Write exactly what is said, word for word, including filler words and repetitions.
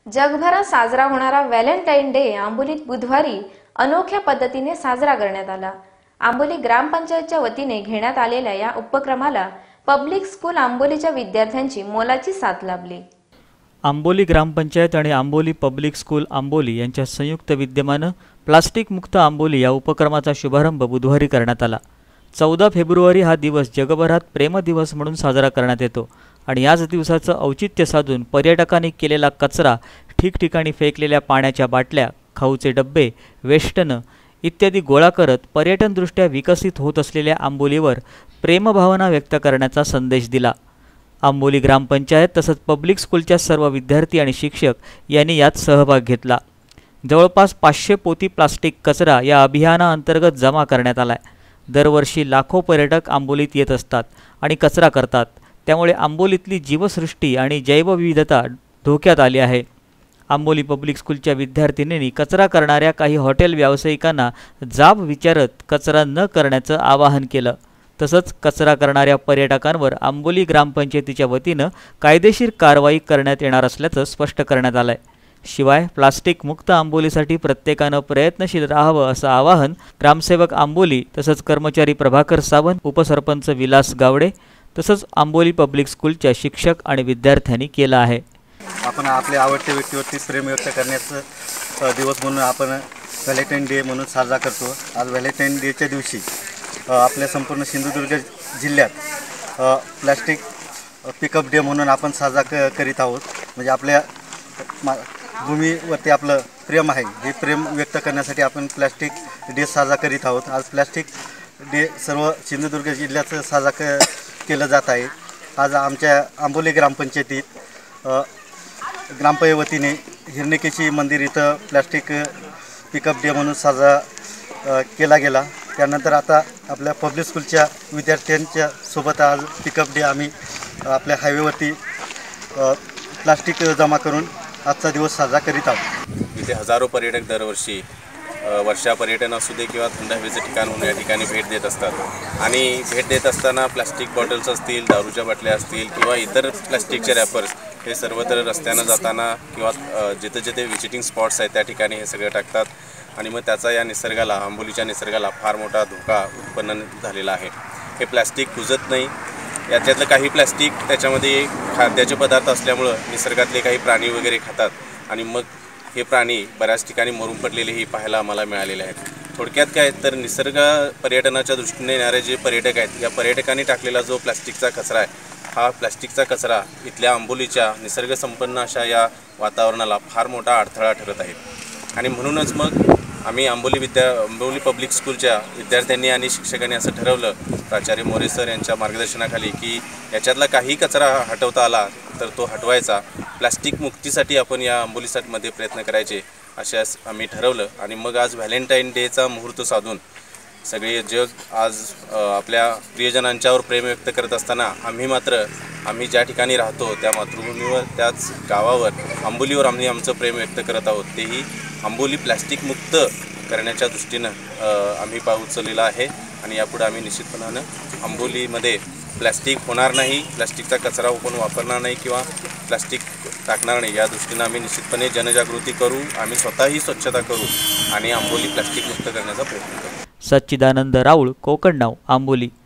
जगभरात साजरा होणारा व्हॅलेंटाईन डे आंबोलीत बुधवारी अनोख्या पद्धतीने साजरा करण्यात आला। आंबोली ग्रामपंचायतच्या वतीने घेण्यात आलेल्या या उपक्रमाला पब्लिक स्कूल आंबोलीच्या विद्यार्थ्यांची मोलाची साथ लाभली। आंबोली ग्रामपंचायत आणि आंबोली पब्लिक स्कूल आंबोली यांच्या संयुक्त विद्यमाने प्लास्टिक मुक्त आंबोली या उपक्रमाचा शुभारंभ बुधवारी करण्यात आला। चौदा फेब्रुवारी हा दिवस जगभरात प्रेम दिवस म्हणून साजरा करण्यात येतो आणि याच दिवसाचं औचित्य साधून पर्यटकांनी केलेला कचरा, ठिकठिकाणी फेकलेल्या पाण्याच्या बाटल्या, खाऊचे डब्बे, वेष्टनं इत्यादी गोळा करत पर्यटनदृष्ट्या विकसित होत असलेल्या आंबोलीवर प्रेमभावना व्यक्त करण्याचा संदेश दिला। आंबोली ग्रामपंचायत तसंच पब्लिक स्कूलच्या सर्व विद्यार्थी आणि शिक्षक यांनी यात सहभाग घेतला। जवळपास पाचशे पोती प्लास्टिक कचरा या अभियानाअंतर्गत जमा करण्यात आलाय। दरवर्षी लाखो पर्यटक आंबोलीत येत असतात आणि कचरा करतात, त्यामुळे आंबोलीतली जीवसृष्टी आणि जैवविविधता धोक्यात आली आहे। आंबोली पब्लिक स्कूलच्या विद्यार्थिनींनी कचरा करणाऱ्या काही हॉटेल व्यावसायिकांना जाब विचारत कचरा न करण्याचं आवाहन केलं। तसंच कचरा करणाऱ्या पर्यटकांवर आंबोली ग्रामपंचायतीच्या वतीनं कायदेशीर कारवाई करण्यात येणार असल्याचं स्पष्ट करण्यात आलंय। शिवाय प्लास्टिक मुक्त आंबोलीसाठी प्रत्येकानं प्रयत्नशील राहावं असं आवाहन ग्रामसेवक आंबोली तसंच कर्मचारी प्रभाकर सावंत, उपसरपंच विलास गावडे तसंच आंबोली पब्लिक स्कूलच्या शिक्षक आणि विद्यार्थ्यांनी केलं आहे। आपण आपल्या आवडत्या व्यक्तीवरती प्रेम व्यक्त करण्याचा दिवस म्हणून आपण व्हॅलेंटाईन डे म्हणून साजरा करतो। आज व्हॅलेंटाईन डेच्या दिवशी आपल्या संपूर्ण सिंधुदुर्ग जिल्ह्यात प्लास्टिक पिकअप डे म्हणून आपण साजरा क करीत आहोत। म्हणजे आपल्या भूमीवरती आपलं प्रेम आहे, हे प्रेम व्यक्त करण्यासाठी आपण प्लास्टिक डे साजरा करीत आहोत। आज प्लास्टिक डे सर्व सिंधुदुर्ग जिल्ह्यात साजरा क केलं जात आहे। आज आमच्या आंबोली ग्रामपंचायतीत ग्रामपंचायत वतीने हिरण्यकेशी मंदिर इथं प्लास्टिक पिकअप डे म्हणून साजरा केला गेला। त्यानंतर आता आपल्या पब्लिक स्कूलच्या विद्यार्थ्यांच्या सोबत आज पिकअप डे आम्ही आपल्या हायवेवरती प्लास्टिक जमा करून आजचा दिवस साजरा करीत आहोत। इथे हजारो पर्यटक दरवर्षी वर्षा पर्यटन असू दे किंवा थंड हवेचं ठिकाण म्हणून या ठिकाणी भेट देत असतात आणि भेट देत असताना प्लास्टिक बॉटल्स असतील, दारूच्या बाटल्या असतील किंवा इतर प्लास्टिकचे रॅपर्स हे सर्वत्र रस्त्यानं जाताना किंवा जिथे जिथे व्हिजिटिंग स्पॉट्स आहेत त्या ठिकाणी हे सगळं टाकतात आणि मग त्याचा या निसर्गाला, आंबोलीच्या निसर्गाला फार मोठा धोका उत्पन्न झालेला आहे। हे प्लास्टिक कुजत नाही, याच्यातलं काही प्लास्टिक त्याच्यामध्ये खाद्याचे पदार्थ असल्यामुळं निसर्गातले काही प्राणी वगैरे खातात आणि मग हे प्राणी बऱ्याच ठिकाणी मरून पडलेलेही पाहायला आम्हाला मिळालेले आहेत। थोडक्यात काय तर निसर्ग पर्यटनाच्या दृष्टीने येणारे जे पर्यटक आहेत, या पर्यटकांनी टाकलेला जो प्लास्टिकचा कचरा आहे, हा प्लास्टिकचा कचरा इथल्या आंबोलीच्या निसर्गसंपन्न अशा या वातावरणाला फार मोठा अडथळा ठरत आहे। आणि म्हणूनच मग आम्ही आंबोली विद्या आंबोली पब्लिक स्कूलच्या विद्यार्थ्यांनी आणि शिक्षकांनी असं ठरवलं, प्राचार्य मोरे सर यांच्या मार्गदर्शनाखाली, की याच्यातला काही कचरा हटवता आला तर तो हटवायचा, प्लास्टिक मुक्तीसाठी आपण या आंबोलीसाठी प्रयत्न करायचे असे आम्ही ठरवलं। आणि मग आज व्हॅलेंटाईन डेचा मुहूर्त साधून सगळे जग आज आपल्या प्रियजनांच्यावर प्रेम व्यक्त करत असताना आम्ही मात्र आम्ही ज्या ठिकाणी राहतो त्या मातृभूमीवर, त्याच गावावर, आंबोलीवर आम्ही आमचं प्रेम व्यक्त करत आहोत। तेही आंबोली प्लास्टिक मुक्त करण्याच्या दृष्टीनं आम्ही पाऊल उचललेला आहे आणि यापुढे आम्ही निश्चितपणानं आंबोलीमध्ये प्लास्टिक होणार नाही, प्लास्टिकचा कचरा कोण वापरणार नाही किंवा प्लास्टिक टाकणार नाही, या दृष्टीनं आम्ही निश्चितपणे जनजागृती करू, आम्ही स्वतःही स्वच्छता करू आणि आंबोली प्लास्टिक मुक्त करण्याचा प्रयत्न करू। सच्चिदानंद राऊळ, कोकण नाव, आंबोली।